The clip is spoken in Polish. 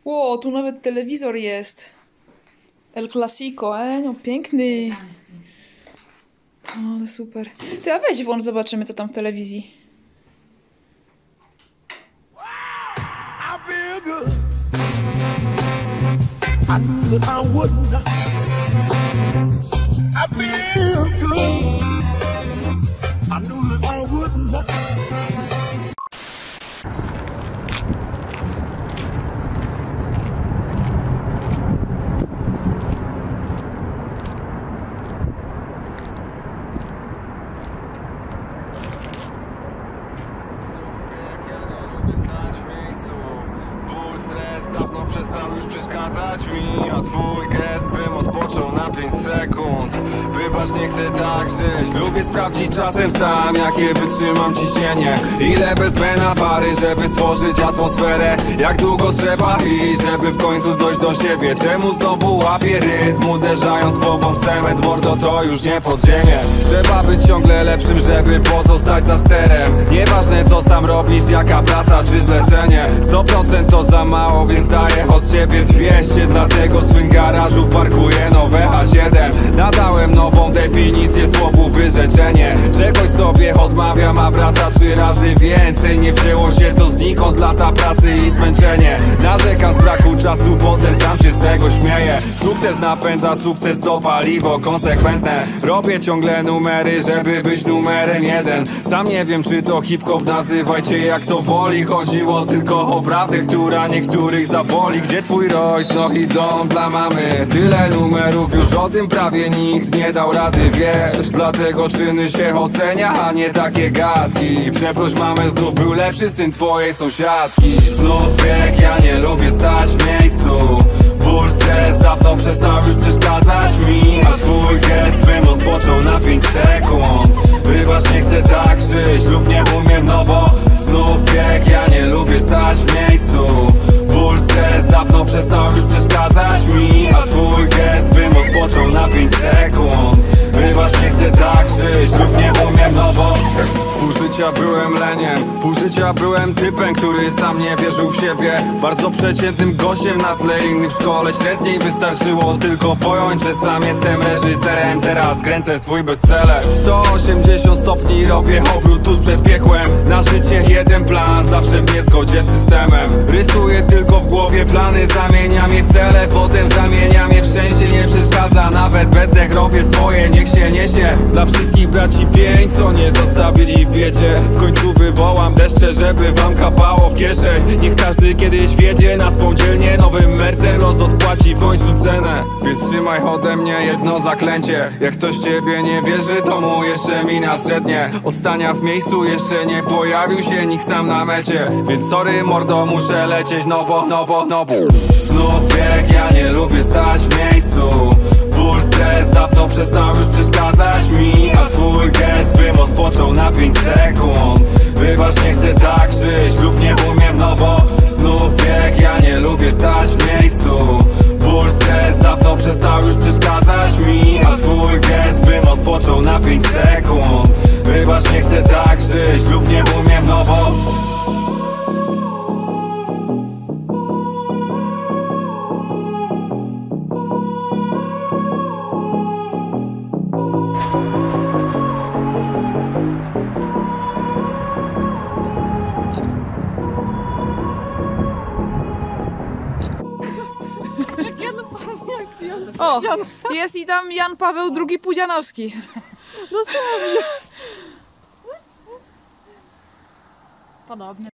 Ło, tu nawet telewizor jest. El Clasico, no piękny. Ale super. Ty, a weź włącz, zobaczymy co tam w telewizji. I knew that I would not. I feel good. I knew that I would not. Dawno przestał już przeszkadzać mi, a twój gest bym odpoczął na 5 sekund. Wybacz, nie chcę tak żyć. Lubię sprawdzić czasem sam, jakie wytrzymam ciśnienie. Ile wezmę na pary, żeby stworzyć atmosferę. Jak długo trzeba iść, żeby w końcu dojść do siebie. Czemu znowu łapię rytm, uderzając głową w cement? Mordo, to już nie podziemie. Trzeba być ciągle lepszym, żeby pozostać za sterem. Nieważne co sam robisz, jaka praca czy zlecenie. 100% to za mało, więc daję od siebie 200. Dlatego w swym garażu parkuję nowe A7. Nadałem nową definicję słowu wyrzeczenie. Czegoś sobie odmawiam, a wraca 3 razy więcej. Nie wzięło się to znikąd, lata pracy i zmęczenie. Narzekam z braku czasu, potem sam się z tego śmieję. Sukces napędza sukces, to paliwo konsekwentne. Robię ciągle numery, żeby być numerem 1. Sam nie wiem czy to hip-hop, nazywajcie jak to woli. Chodziło tylko o prawdę, która niektórych zaboli. Gdzie twój Royce, no i dom dla mamy? Tyle numerów, już o tym prawie nikt nie dał rady, wiesz. Dlatego czyny się ocenia, a nie takie gadki. Przeproś mamę, znów był lepszy syn twojej sąsiadki. Znów bieg, ja nie lubię stać w miejscu. Ból, stres dawno przestał już przeszkadzać mi, a twój gest bym odpoczął na 5 sekund. Wybacz, nie chcę tak żyć lub nie umiem nowo. Znów bieg, ja nie lubię stać w miejscu. Ból, stres dawno przestał już przeszkadzać mi, a twój gest bym odpoczął na 5 sekund. Wybacz, nie chcę tak żyć lub nie umiem nowo. Pół życia byłem leniem, pół życia byłem typem, który sam nie wierzył w siebie. Bardzo przeciętnym gościem na tle innych w szkole średniej. Wystarczyło tylko pojąć, że sam jestem reżyserem. Teraz kręcę swój bestseller. 180 stopni robię obrót tuż przed piekłem. Na życie jeden plan, zawsze w niezgodzie z systemem. Rysuję tylko w głowie plany, zamieniam je w cele. Potem zamieniam je w szczęście, nie przeszkadza nawet bezdech. Robię swoje, niech się niesie. Dla wszystkich braci 5, co nie zostawili w biedzie. W końcu wywołam deszcze, żeby wam kapało w kieszeń. Niech każdy kiedyś wiedzie na swą dzielnię. Nowym mercem los odpłaci w końcu cenę. Więc trzymaj ode mnie jedno zaklęcie. Jak ktoś ciebie nie wierzy, to mu jeszcze mina zrzednie. Odstania w miejscu, jeszcze nie pojawił się nikt sam na mecie. Więc sorry mordo, muszę lecieć, no bo Znów bieg, ja nie lubię stać w miejscu. Ból, stres dawno przestał już przeszkadzać mi, a twój gest bym odpoczął na 5 sekund. Wybacz, nie chcę tak żyć lub nie umiem nowo. Znów bieg, ja nie lubię stać w miejscu. Ból, stres dawno przestał już przeszkadzać mi, a twój gest bym odpoczął na 5 sekund. Wybacz, nie chcę tak żyć lub nie umiem nowo. O, jest i tam Jan Paweł II Pudzianowski. Dosłownie. Podobnie.